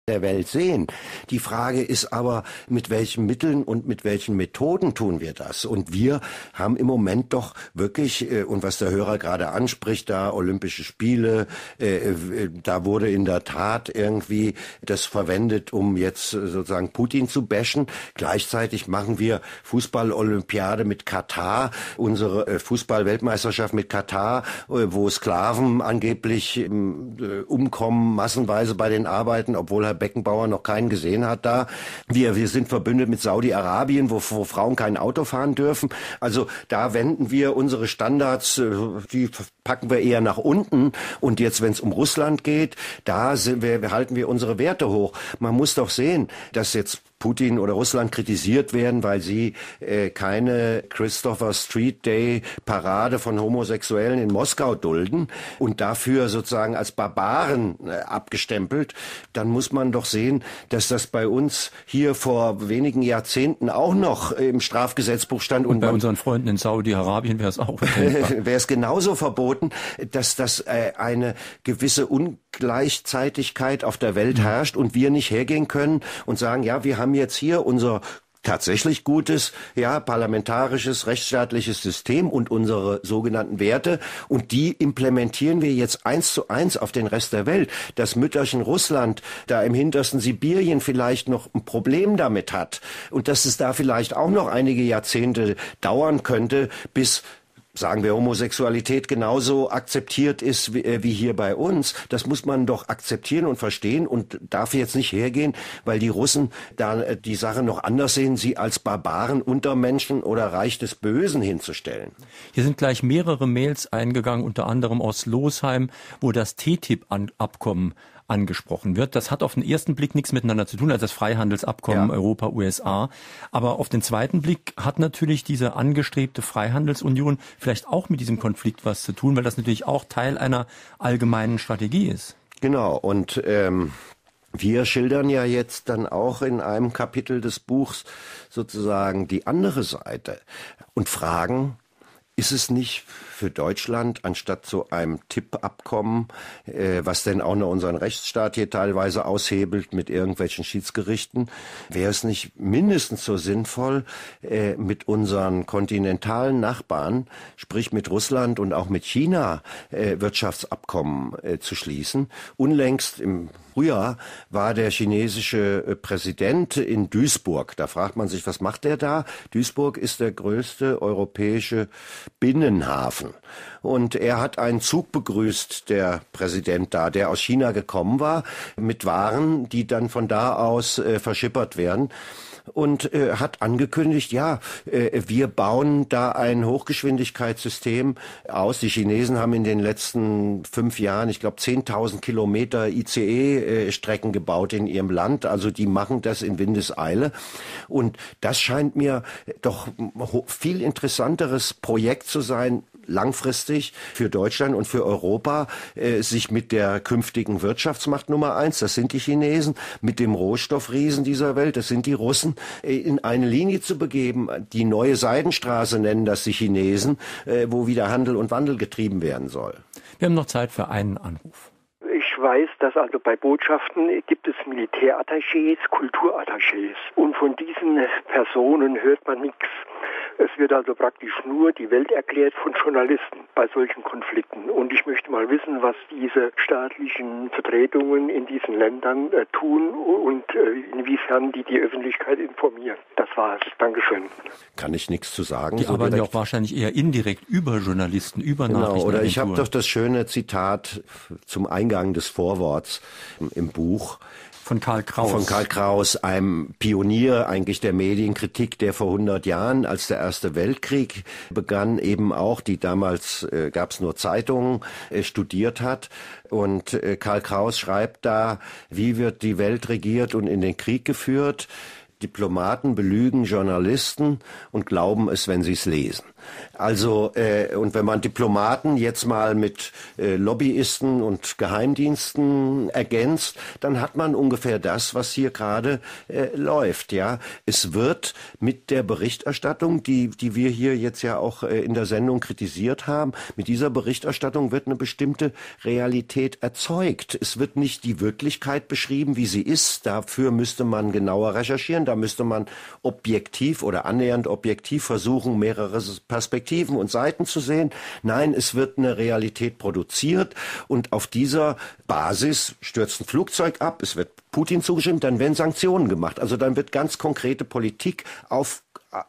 der Welt sehen. Die Frage ist aber, mit welchen Mitteln und mit welchen Methoden tun wir das? Und wir haben im Moment doch wirklich, und was der Hörer gerade anspricht, da Olympische Spiele, da wurde in der Tat irgendwie das verwendet, um jetzt sozusagen Putin zu bashen. Gleichzeitig machen wir Fußball-Olympiade mit Katar, unsere Fußball-Weltmeisterschaft mit Katar, wo Sklaven angeblich umkommen, massenweise bei den Arbeiten, obwohl Herr Beckenbauer noch keinen gesehen hat da. Wir sind verbündet mit Saudi-Arabien, wo Frauen kein Auto fahren dürfen. Also da wenden wir unsere Standards, die packen wir eher nach unten. Und jetzt, wenn es um Russland geht, halten wir unsere Werte hoch. Man muss doch sehen, dass jetzt Putin oder Russland kritisiert werden, weil sie keine Christopher Street Day Parade von Homosexuellen in Moskau dulden und dafür sozusagen als Barbaren abgestempelt, dann muss man doch sehen, dass das bei uns hier vor wenigen Jahrzehnten auch noch im Strafgesetzbuch stand. Und bei unseren Freunden in Saudi-Arabien wäre es auch wäre es genauso verboten, dass das eine gewisse Ungleichzeitigkeit auf der Welt herrscht und wir nicht hergehen können und sagen, ja, wir haben jetzt hier unser tatsächlich gutes, parlamentarisches, rechtsstaatliches System und unsere sogenannten Werte und die implementieren wir jetzt 1:1 auf den Rest der Welt. Das Mütterchen Russland da im hintersten Sibirien vielleicht noch ein Problem damit hat und dass es da vielleicht auch noch einige Jahrzehnte dauern könnte, bis sagen wir, Homosexualität genauso akzeptiert ist wie hier bei uns. Das muss man doch akzeptieren und verstehen und darf jetzt nicht hergehen, weil die Russen da die Sache noch anders sehen, sie als Barbaren, Untermenschen oder Reich des Bösen hinzustellen. Hier sind gleich mehrere Mails eingegangen, unter anderem aus Losheim, wo das TTIP-Abkommen angesprochen wird. Das hat auf den ersten Blick nichts miteinander zu tun, also das Freihandelsabkommen Europa-USA. Aber auf den zweiten Blick hat natürlich diese angestrebte Freihandelsunion vielleicht auch mit diesem Konflikt was zu tun, weil das natürlich auch Teil einer allgemeinen Strategie ist. Genau, und wir schildern ja jetzt dann auch in einem Kapitel des Buchs sozusagen die andere Seite und fragen, ist es nicht für Deutschland, anstatt so einem TIP-Abkommen, was denn auch noch unseren Rechtsstaat hier teilweise aushebelt mit irgendwelchen Schiedsgerichten, wäre es nicht mindestens so sinnvoll, mit unseren kontinentalen Nachbarn, sprich mit Russland und auch mit China, Wirtschaftsabkommen zu schließen? Unlängst im Frühjahr war der chinesische Präsident in Duisburg. Da fragt man sich, was macht der da? Duisburg ist der größte europäische Binnenhafen. Und er hat einen Zug begrüßt, der Präsident da, der aus China gekommen war, mit Waren, die dann von da aus verschippert werden. Und hat angekündigt, wir bauen da ein Hochgeschwindigkeitssystem aus. Die Chinesen haben in den letzten 5 Jahren, ich glaube, 10.000 Kilometer ICE-Strecken gebaut in ihrem Land. Also die machen das in Windeseile. Und das scheint mir doch viel interessanteres Projekt zu sein, langfristig für Deutschland und für Europa, sich mit der künftigen Wirtschaftsmacht Nummer 1, das sind die Chinesen, mit dem Rohstoffriesen dieser Welt, das sind die Russen, in eine Linie zu begeben. Die neue Seidenstraße nennen das die Chinesen, wo wieder Handel und Wandel getrieben werden soll. Wir haben noch Zeit für einen Anruf. Ich weiß, dass also bei Botschaften gibt es Militärattachés, Kulturattachés und von diesen Personen hört man nichts. Es wird also praktisch nur die Welt erklärt von Journalisten bei solchen Konflikten. Und ich möchte mal wissen, was diese staatlichen Vertretungen in diesen Ländern tun und inwiefern die Öffentlichkeit informieren. Das war's. Dankeschön. Kann ich nichts zu sagen. Die arbeiten ja auch wahrscheinlich eher indirekt über Journalisten, über Nachrichtenagenturen. Oder ich habe doch das schöne Zitat zum Eingang des Vorworts im Buch. Von Karl Kraus. Von Karl Kraus, einem Pionier eigentlich der Medienkritik, der vor 100 Jahren, als der Erste Weltkrieg begann, eben auch, die damals gab es nur Zeitungen, studiert hat. Und Karl Kraus schreibt da, wie wird die Welt regiert und in den Krieg geführt? Diplomaten belügen Journalisten und glauben es, wenn sie es lesen. Also, und wenn man Diplomaten jetzt mal mit Lobbyisten und Geheimdiensten ergänzt, dann hat man ungefähr das, was hier gerade läuft. Ja, es wird mit der Berichterstattung, die wir hier jetzt ja auch in der Sendung kritisiert haben, mit dieser Berichterstattung wird eine bestimmte Realität erzeugt. Es wird nicht die Wirklichkeit beschrieben, wie sie ist. Dafür müsste man genauer recherchieren. Da müsste man objektiv oder annähernd objektiv versuchen, mehrere Perspektiven und Seiten zu sehen. Nein, es wird eine Realität produziert und auf dieser Basis stürzt ein Flugzeug ab, es wird Putin zugestimmt, dann werden Sanktionen gemacht. Also dann wird ganz konkrete Politik auf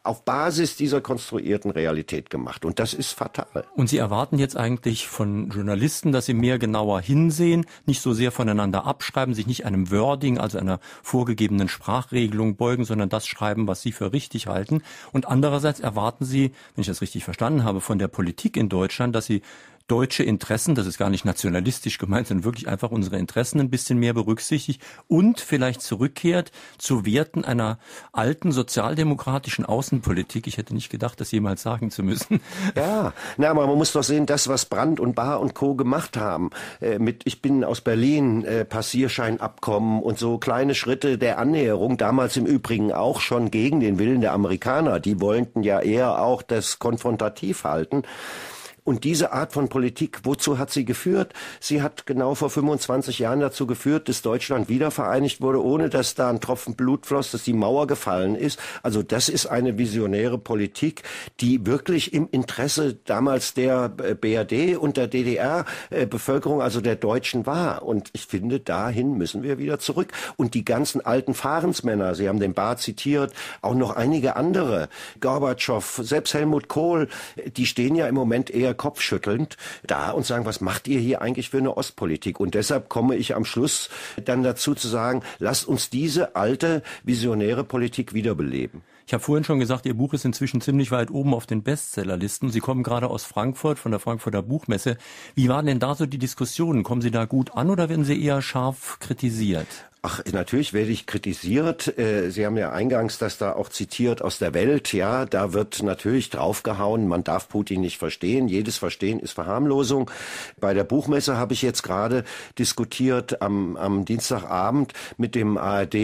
Basis dieser konstruierten Realität gemacht. Und das ist fatal. Und Sie erwarten jetzt eigentlich von Journalisten, dass sie mehr genauer hinsehen, nicht so sehr voneinander abschreiben, sich nicht einem Wording, also einer vorgegebenen Sprachregelung beugen, sondern das schreiben, was sie für richtig halten. Und andererseits erwarten Sie, wenn ich das richtig verstanden habe, von der Politik in Deutschland, dass sie deutsche Interessen, das ist gar nicht nationalistisch gemeint, sondern wirklich einfach unsere Interessen ein bisschen mehr berücksichtigt und vielleicht zurückkehrt zu Werten einer alten sozialdemokratischen Außenpolitik. Ich hätte nicht gedacht, das jemals sagen zu müssen. Ja, aber man muss doch sehen, das, was Brandt und Bahr und Co. gemacht haben, ich bin aus Berlin, Passierscheinabkommen und so kleine Schritte der Annäherung, damals im Übrigen auch schon gegen den Willen der Amerikaner, die wollten ja eher auch das konfrontativ halten. Und diese Art von Politik, wozu hat sie geführt? Sie hat genau vor 25 Jahren dazu geführt, dass Deutschland wiedervereinigt wurde, ohne dass da ein Tropfen Blut floss, dass die Mauer gefallen ist. Also das ist eine visionäre Politik, die wirklich im Interesse damals der BRD und der DDR-Bevölkerung, also der Deutschen war. Und ich finde, dahin müssen wir wieder zurück. Und die ganzen alten Fahrensmänner, Sie haben den Bahr zitiert, auch noch einige andere, Gorbatschow, selbst Helmut Kohl, die stehen ja im Moment eher kopfschüttelnd da und sagen, was macht ihr hier eigentlich für eine Ostpolitik? Und deshalb komme ich am Schluss dann dazu zu sagen, lasst uns diese alte visionäre Politik wiederbeleben. Ich habe vorhin schon gesagt, Ihr Buch ist inzwischen ziemlich weit oben auf den Bestsellerlisten. Sie kommen gerade aus Frankfurt, von der Frankfurter Buchmesse. Wie waren denn da so die Diskussionen? Kommen Sie da gut an oder werden Sie eher scharf kritisiert? Ach, natürlich werde ich kritisiert. Sie haben ja eingangs das da auch zitiert aus der Welt. Ja, da wird natürlich draufgehauen. Man darf Putin nicht verstehen. Jedes Verstehen ist Verharmlosung. Bei der Buchmesse habe ich jetzt gerade diskutiert am Dienstagabend mit dem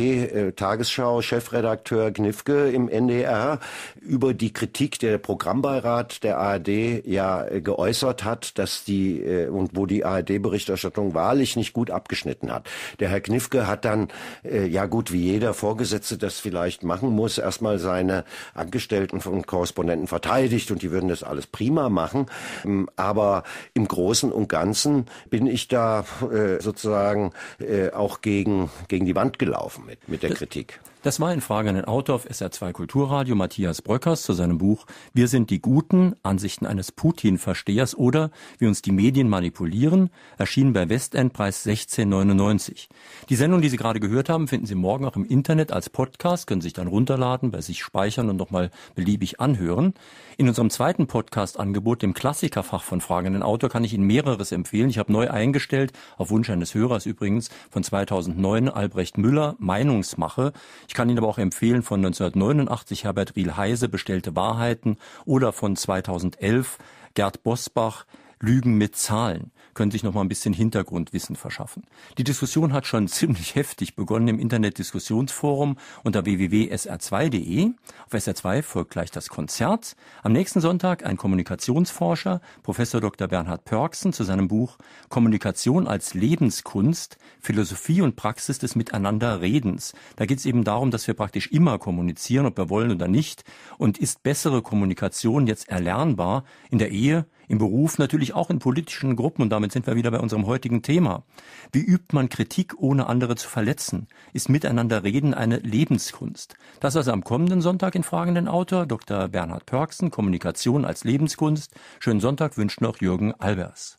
ARD-Tagesschau-Chefredakteur Gnifke im NDR über die Kritik, der Programmbeirat der ARD ja geäußert hat, dass und wo die ARD-Berichterstattung wahrlich nicht gut abgeschnitten hat. Der Herr Gnifke hat dann, ja gut, wie jeder Vorgesetzte das vielleicht machen muss, erstmal seine Angestellten und Korrespondenten verteidigt und die würden das alles prima machen. Aber im Großen und Ganzen bin ich da sozusagen auch gegen die Wand gelaufen mit der Kritik. Das war in Frage an den Autor auf SR2 Kulturradio, Matthias Bröckers, zu seinem Buch Wir sind die Guten, Ansichten eines Putin-Verstehers oder Wie uns die Medien manipulieren, erschienen bei Westend, Preis 16,99. Die Sendung, die Sie gerade gehört haben, finden Sie morgen auch im Internet als Podcast, können sich dann runterladen, bei sich speichern und nochmal beliebig anhören. In unserem zweiten Podcast-Angebot, dem Klassikerfach von Fragen an den Autor, kann ich Ihnen mehreres empfehlen. Ich habe neu eingestellt, auf Wunsch eines Hörers übrigens, von 2009 Albrecht Müller, Meinungsmache. Ich kann Ihnen aber auch empfehlen von 1989 Herbert Riel-Heise, Bestellte Wahrheiten oder von 2011 Gerd Bosbach, Lügen mit Zahlen. Können sich noch mal ein bisschen Hintergrundwissen verschaffen. Die Diskussion hat schon ziemlich heftig begonnen im Internet-Diskussionsforum unter www.sr2.de. Auf SR2 folgt gleich das Konzert. Am nächsten Sonntag ein Kommunikationsforscher, Professor Dr. Bernhard Pörksen, zu seinem Buch Kommunikation als Lebenskunst, Philosophie und Praxis des Miteinanderredens. Da geht es eben darum, dass wir praktisch immer kommunizieren, ob wir wollen oder nicht. Und ist bessere Kommunikation jetzt erlernbar in der Ehe, im Beruf, natürlich auch in politischen Gruppen, und damit sind wir wieder bei unserem heutigen Thema. Wie übt man Kritik, ohne andere zu verletzen? Ist Miteinanderreden eine Lebenskunst? Das also am kommenden Sonntag in Fragen an den Autor, Dr. Bernhard Pörksen, Kommunikation als Lebenskunst. Schönen Sonntag wünscht noch Jürgen Albers.